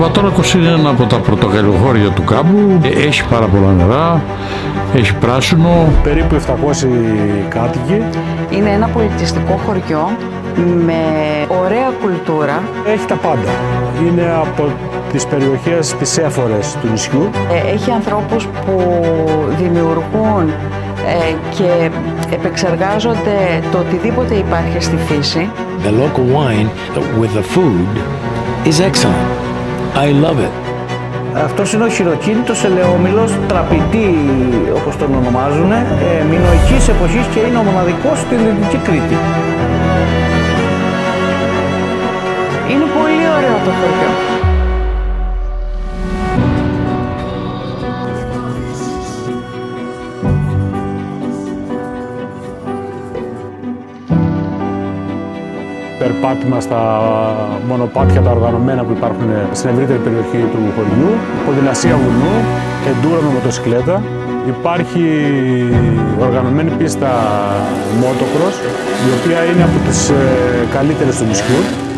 Στραβατόρακος είναι ένα από τα πρωτογαλιοχώρια του κάμπου. Έχει πάρα πολλά νερά, έχει πράσινο. Περίπου 700 κάτοικοι. Είναι ένα πολιτιστικό χωριό με ωραία κουλτούρα. Έχει τα πάντα. Είναι από τις περιοχές τις έφορες του νησιού. Έχει ανθρώπους που δημιουργούν και επεξεργάζονται το οτιδήποτε υπάρχει στη φύση. The local wine with the food is excellent. I love it. Αυτός είναι ο χειροκίνητος ελαιόμηλος, τραπητή όπως τον ονομάζουν, μινωικής εποχής και είναι ο μοναδικός στην Δυτική Κρήτη. Είναι πολύ ωραίο το χωριό. Περπάτημα στα μονοπάτια τα οργανωμένα που υπάρχουν στην ευρύτερη περιοχή του χωριού, ποδηλασία βουνού, εντούρο με μοτοσυκλέτα. Υπάρχει οργανωμένη πίστα motocross, η οποία είναι από τις καλύτερες του νησιού.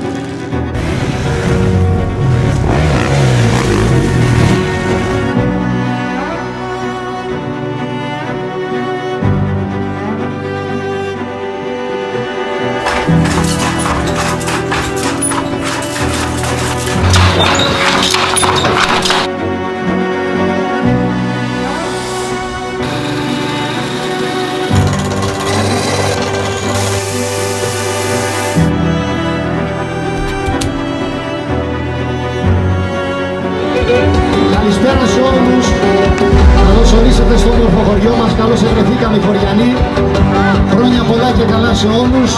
Καλησπέρα σε όλους. Καλώς ορίσατε στο όμορφο χωριό μας. Καλώς ευρεθήκαμε οι χωριανοί. Χρόνια πολλά και καλά σε όλους.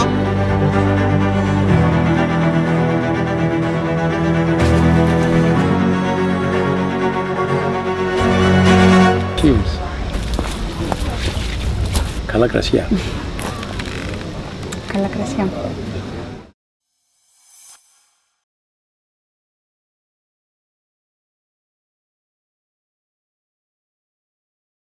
Cheers. Καλά κρασιά. Καλά κρασιά.